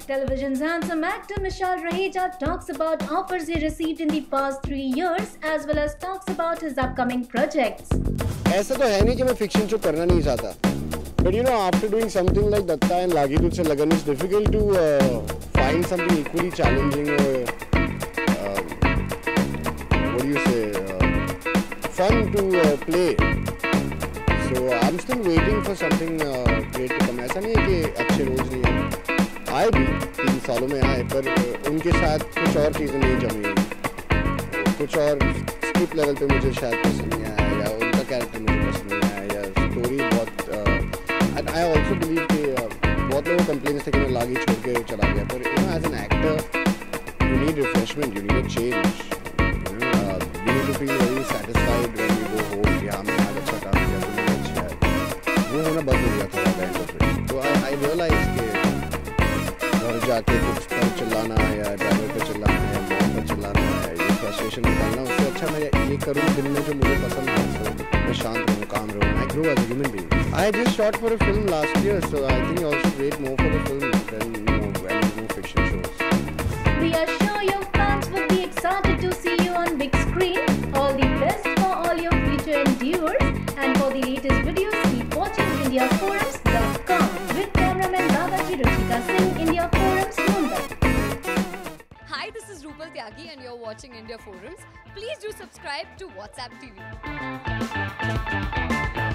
Television's handsome actor Mishal Raheja talks about offers he received in the past 3 years as well as talks about his upcoming projects. ऐसा तो है नहीं कि मैं fiction show करना नहीं चाहता. But you know, after doing something like Datta and Lagi Tujhse Lagan, it's difficult to find something equally challenging or what do you say, fun to play. So I'm still waiting for something great to come. ऐसा नहीं है कि अच्छे रोज नहीं हैं. आए भी 3 सालों में आए, पर उनके साथ कुछ और चीज़ें नहीं जमी. कुछ और स्क्रिप्ट लेवल पे मुझे शायद पसंद नहीं आया, या उनका कैरेक्टर मुझे पसंद नहीं आया, या स्टोरी बहुत. एंड आई ऑल्सो बिलीव कि बहुत लोग कंप्लेन थे कि मैं लागी छोड़ के चला गया, पर you know as an actor you need refreshment, you need a change. You need to feel very satisfied when you go home कि हाँ मैं आज अच्छा काम किया, तो मुझे अच्छा है. वो होना बंद हो गया था एंड ऑफ इट. तो आई रियलाइज कि घर जाके कुछ पर चिल्लाना या ड्राइवर पर चिल्लाना या मॉम पर चिल्लाना है, ये फ्रस्ट्रेशन निकालना, उससे अच्छा मैं ये करूँ दिन में जो मुझे पसंद है. So, मैं शांत रहूँ, काम रहूँ. I grow as a human being. I just shot for a film last year, so I think you also wait more for the film than more fiction shows. We are sure your fans would be excited to see you on big screen. All the best for all your future endeavors, and for the latest videos keep watching IndiaForums.com with cameraman Balaji Ruchika Singh, India Forums, Mumbai. Hi, this is Rupal Tyagi and you're watching India Forums. Please do subscribe to WhatsApp TV.